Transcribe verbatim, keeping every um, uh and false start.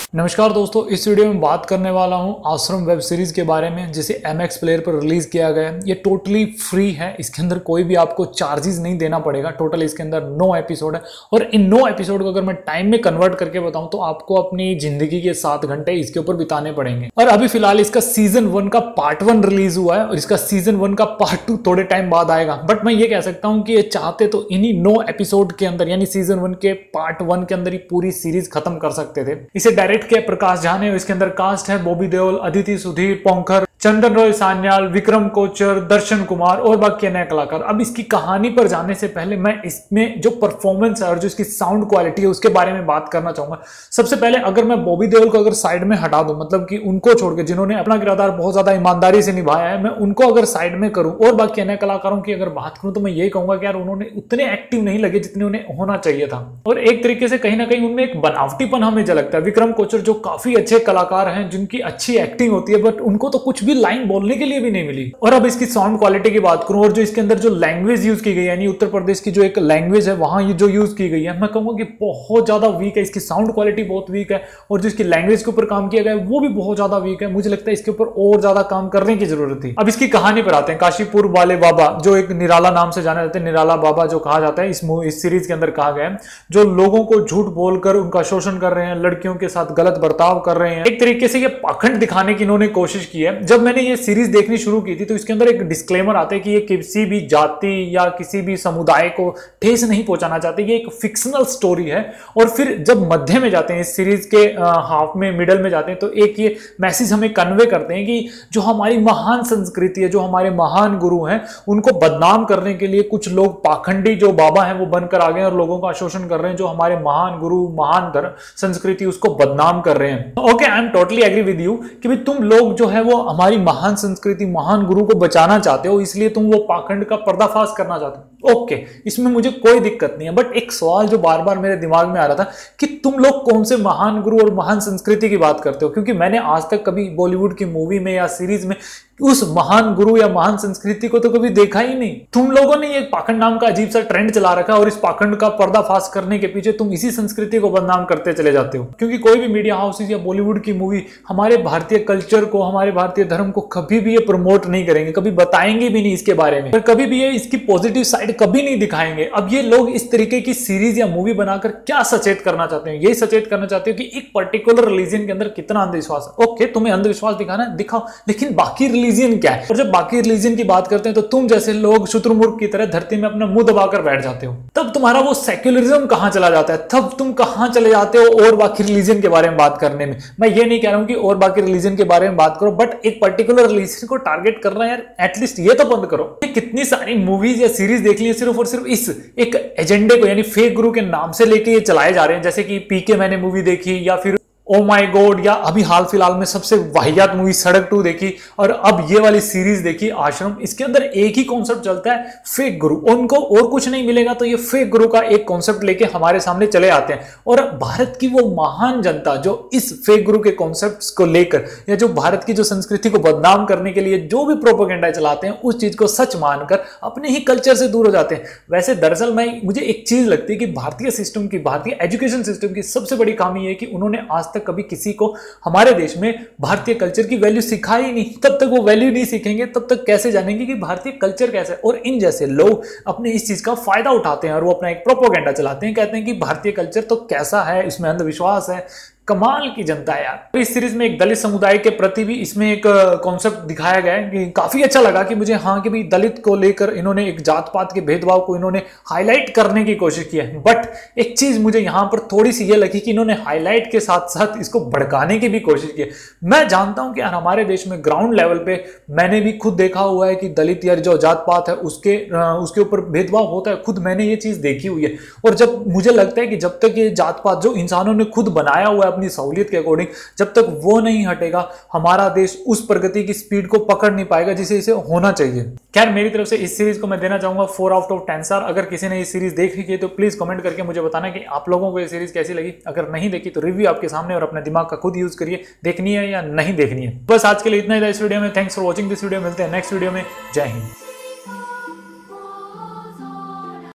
नमस्कार दोस्तों, इस वीडियो में बात करने वाला हूं आश्रम वेब सीरीज के बारे में जिसे एम एक्स प्लेयर पर रिलीज किया गया है। ये टोटली फ्री है, इसके अंदर कोई भी आपको चार्जेस नहीं देना पड़ेगा। टोटल इसके अंदर नौ एपिसोड है और इन नौ एपिसोड को अगर मैं टाइम में कन्वर्ट करके बताऊं तो आपको अपनी जिंदगी के सात घंटे इसके ऊपर बिताने पड़ेंगे। और अभी फिलहाल इसका सीजन वन का पार्ट वन रिलीज हुआ है और इसका सीजन वन का पार्ट टू थोड़े टाइम बाद आएगा। बट मैं ये कह सकता हूं कि ये चाहते तो इन्हीं नौ एपिसोड के अंदर यानी सीजन वन के पार्ट वन के अंदर ही पूरी सीरीज खत्म कर सकते थे। इसे डायरेक्ट किया प्रकाश झा ने। इसके अंदर कास्ट है बॉबी देओल, अदिति सुधीर, पोंखर, चंदन रॉय सान्याल, विक्रम कोचर, दर्शन कुमार और बाकी नए कलाकार। अब इसकी कहानी पर जाने से पहले मैं इसमें जो परफॉर्मेंस है और जो इसकी साउंड क्वालिटी है उसके बारे में बात करना चाहूंगा। सबसे पहले अगर मैं बॉबी देओल को अगर साइड में हटा दूं, मतलब कि उनको छोड़ के जिन्होंने अपना किरदार बहुत ज्यादा ईमानदारी से निभाया है, मैं उनको अगर साइड में करूं और बाकी नए कलाकारों की अगर बात करूं तो मैं यही कहूंगा कि यार उन्होंने उतने एक्टिव नहीं लगे जितने उन्हें होना चाहिए था। और एक तरीके से कहीं ना कहीं उनमें एक बनावटीपन हमें झलकता है। विक्रम कोचर जो काफी अच्छे कलाकार हैं जिनकी अच्छी एक्टिंग होती है, बट उनको तो कुछ भी लाइन बोलने के लिए भी नहीं मिली। और अब इसकी साउंड क्वालिटी की बात करूं और जो इसके अंदर जो लैंग्वेज यूज की गई है यानी उत्तर प्रदेश की जो एक लैंग्वेज है वहां ये जो यूज की गई है, मैं कहूंगा कि बहुत ज्यादा वीक है। इसकी साउंड क्वालिटी बहुत वीक है और जो इसकी लैंग्वेज के ऊपर काम किया गया है वो भी बहुत ज्यादा वीक है। मुझे लगता है इसके ऊपर और ज्यादा काम करने की जरूरत थी। अब इसकी कहानी पर आते हैं। काशीपुर वाले बाबा जो एक निराला नाम से जाने जाते हैं, निराला बाबा जो कहा जाता है इस इस सीरीज के अंदर कहा गया है, जो लोगों को झूठ बोलकर उनका शोषण कर रहे हैं, लड़कियों के साथ गलत बर्ताव कर रहे हैं। एक तरीके से ये पाखंड दिखाने की इन्होंने कोशिश की है। जब मैंने ये सीरीज देखनी शुरू की थी तो इसके अंदर एक डिस्क्लेमर आता है कि ये किसी भी जाति या किसी भी समुदाय को ठेस नहीं पहुंचाना चाहते, ये एक फिक्शनल स्टोरी है। और फिर जब मध्य में जाते हैं, इस सीरीज के हाफ में मिडल में जाते हैं, तो एक ये मैसेज हमें कन्वे करते हैं कि जो हमारी महान संस्कृति है, जो हमारे महान गुरु हैं, उनको बदनाम करने के लिए कुछ लोग पाखंडी जो बाबा हैं वो बनकर आ गए और लोगों का शोषण कर रहे हैं। जो हमारे महान गुरु, महान धर्म, संस्कृति, उसको बदनाम कर रहे हैं। Okay, I am totally agree with you कि भाई तुम लोग जो है वो हमारी महान संस्कृति, महान गुरु को बचाना चाहते हो, इसलिए तुम वो पाखंड का पर्दाफाश करना चाहते हो। ओके, इसमें मुझे कोई दिक्कत नहीं है। बट एक सवाल जो बार बार मेरे दिमाग में आ रहा था कि तुम लोग कौन से महान गुरु और महान संस्कृति की बात करते हो, क्योंकि मैंने आज तक कभी बॉलीवुड की मूवी में या सीरीज में उस महान गुरु या महान संस्कृति को तो कभी देखा ही नहीं। तुम लोगों ने ये पाखंड नाम का अजीब सा ट्रेंड चला रखा और इस पाखंड का पर्दाफाश करने के पीछे तुम इसी संस्कृति को बदनाम करते चले जाते हो। क्योंकि कोई भी मीडिया हाउसेस या बॉलीवुड की मूवी हमारे भारतीय कल्चर को, हमारे भारतीय धर्म को कभी भी ये प्रमोट नहीं करेंगे, कभी बताएंगे भी नहीं इसके बारे में, और कभी भी ये इसकी पॉजिटिव साइड कभी नहीं दिखाएंगे। अब ये लोग इस तरीके की सीरीज या मूवी बनाकर क्या सचेत करना चाहते हैं? यही सचेत करना चाहते हो कि एक पर्टिकुलर रिलीजन के अंदर कितना अंधविश्वास है। ओके, तुम्हें अंधविश्वास दिखाना है, दिखाओ, लेकिन बाकी रिलीजन क्या है? और जब बाकी रिलीजन की बात करते हैं तो तुम जैसे लोग शुतुरमुर्ग की तरह धरती में अपना मुंह दबाकर बैठ जाते हो। तब तुम्हारा वो सेक्युलरिज्म कहां चला जाता है? तब तुम कहां चले जाते हो और बाकी रिलीजन के बारे में बात करने में? मैं ये नहीं कह रहा हूं कि और बाकी रिलीजन के बारे में बात करो, बट एक पर्टिकुलर रिलीजन को टारगेट करना यार एटलीस्ट ये तो बंद करो। कितनी सारी मूवीज या सीरीज देख ली सिर्फ और सिर्फ इस एक एजेंडे को यानी फेक गुरु के नाम से लेके ये चलाए जा रहे हैं। जैसे कि पीके मैंने मूवी देखी, या फिर ओ माई गॉड, या अभी हाल फिलहाल में सबसे वाहियात मूवी सड़क टू देखी, और अब ये वाली सीरीज देखी आश्रम। इसके अंदर एक ही कॉन्सेप्ट चलता है, फेक गुरु। उनको और कुछ नहीं मिलेगा तो ये फेक गुरु का एक कॉन्सेप्ट लेके हमारे सामने चले आते हैं। और भारत की वो महान जनता जो इस फेक गुरु के कॉन्सेप्ट्स को लेकर या जो भारत की जो संस्कृति को बदनाम करने के लिए जो भी प्रोपेगेंडा चलाते हैं, उस चीज को सच मानकर अपने ही कल्चर से दूर हो जाते हैं। वैसे दरअसल मैं मुझे एक चीज लगती है कि भारतीय सिस्टम की, भारतीय एजुकेशन सिस्टम की सबसे बड़ी खामी है कि उन्होंने आज तक कभी किसी को हमारे देश में भारतीय कल्चर की वैल्यू सिखाई नहीं। तब तक वो वैल्यू नहीं सीखेंगे तब तक कैसे जानेंगे कि भारतीय कल्चर कैसा है? और इन जैसे लोग अपने इस चीज का फायदा उठाते हैं और वो अपना एक प्रोपेगेंडा चलाते हैं, कहते हैं कि भारतीय कल्चर तो कैसा है, इसमें अंधविश्वास है। कमाल की जनता है यार। इस सीरीज में एक दलित समुदाय के प्रति भी इसमें एक कॉन्सेप्ट दिखाया गया है कि काफी अच्छा लगा कि मुझे, हाँ, कि भाई दलित को लेकर इन्होंने एक जात पात के भेदभाव को इन्होंने हाईलाइट करने की कोशिश की है। बट एक चीज मुझे यहाँ पर थोड़ी सी ये लगी कि इन्होंने हाईलाइट के साथ साथ इसको भड़काने की भी कोशिश की है। मैं जानता हूं कि यार हमारे देश में ग्राउंड लेवल पे मैंने भी खुद देखा हुआ है कि दलित या जो जात पात है उसके उसके ऊपर भेदभाव होता है। खुद मैंने ये चीज देखी हुई है। और जब मुझे लगता है कि जब तक ये जात पात जो इंसानों ने खुद बनाया हुआ है अपनी सहूलियत के अकॉर्डिंग, जब तक वो नहीं हटेगा हमारा देश उस प्रगति की स्पीड को पकड़ नहीं पाएगा जिसे इसे होना चाहिए। खैर, मेरी तरफ से इस सीरीज को मैं देना चाहूंगा four out of ten star. अगर किसी ने ये सीरीज देख ली है तो प्लीज कमेंट करके मुझे बताना कि आप लोगों को ये सीरीज कैसी लगी। अगर नहीं देखी तो रिव्यू आपके सामने और अपने दिमाग का खुद यूज करिए, देखनी है या नहीं देखनी है। बस आज के लिए इतना ही था इस वीडियो में। Thanks for watching this video. मिलते हैं नेक्स्ट वीडियो में। जय हिंद।